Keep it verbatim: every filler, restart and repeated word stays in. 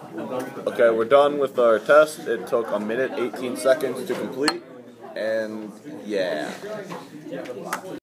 Okay, we're done with our test. It took a minute, eighteen seconds to complete, and yeah.